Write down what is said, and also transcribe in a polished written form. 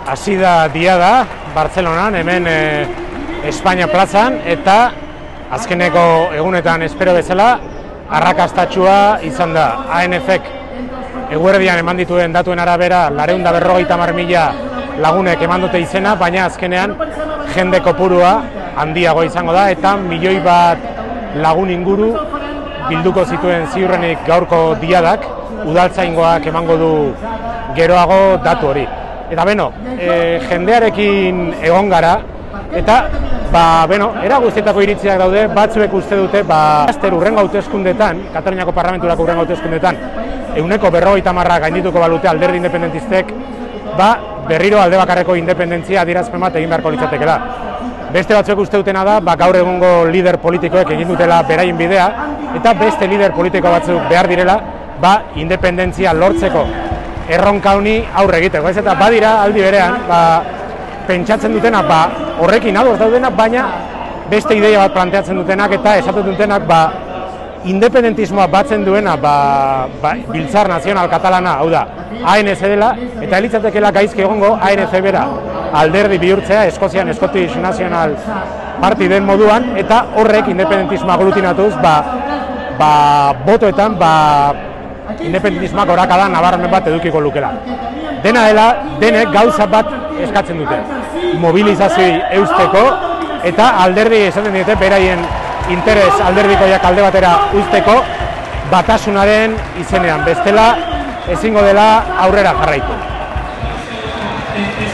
hasi da diada Bartzelonan, hemen Espainia plazan, eta azkeneko egunetan espero bezala arrakastatxua izan da. ANF-ek eguerdian eman dituen datuen arabera 450.000 lagunek eman dute izena, baina azkenean jende kopurua handiago izango da, eta 1 milioi lagun inguru bilduko zituen ziurrenik gaurko diadak, udaltzaingoak emango du geroago datu hori. Eta beno, jendearekin egon gara, eta era guztietako iritziak daude, batzuek uste dute, azter urrengo hauteskundetan, Kataluniako Parlamenturako urrengo hauteskundetan, 50% gaindituko balute alderdi independentistek, berriro alde bakarreko independentzia adierazpen bat egin beharko litzatekeela. Beste batzuek uste dutena da, gaur egungo lider politikoek egin dutela beraien bidea, eta beste lider politiko batzuk behar direla, independentzia lortzeko erronka honi aurre egiteko. Ez eta badira aldi berean, pentsatzen dutenak, horrekin ados daudenak, baina beste ideia bat planteatzen dutenak eta esaten dutenak, independentismoa batzen duena, Biltzar Nazional Katalana, hau da, ANC dela, eta elitzatekela gaizki egongo ANC bera alderdi bihurtzea, Eskozian Scottish National Party den moduan, eta horrek independentismoa aglutinatuz, botoetan, independentismoak orakada nabarmen bat edukiko lukela. Dena dela, denek gauza bat eskatzen dute. Mobilizazioi eusteko, eta alderdi esaten dute beraien interes alderdikoiak alde batera uzteko batasunaren izenean. Bestela, ezingo dela aurrera jarraitu.